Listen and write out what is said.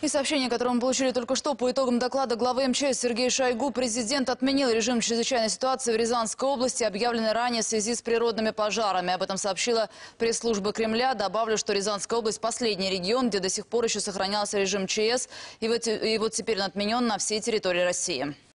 И сообщение, которое мы получили только что, по итогам доклада главы МЧС Сергея Шойгу, президент отменил режим чрезвычайной ситуации в Рязанской области, объявленный ранее в связи с природными пожарами. Об этом сообщила пресс-служба Кремля. Добавлю, что Рязанская область – последний регион, где до сих пор еще сохранялся режим ЧС. И вот теперь он отменен на всей территории России.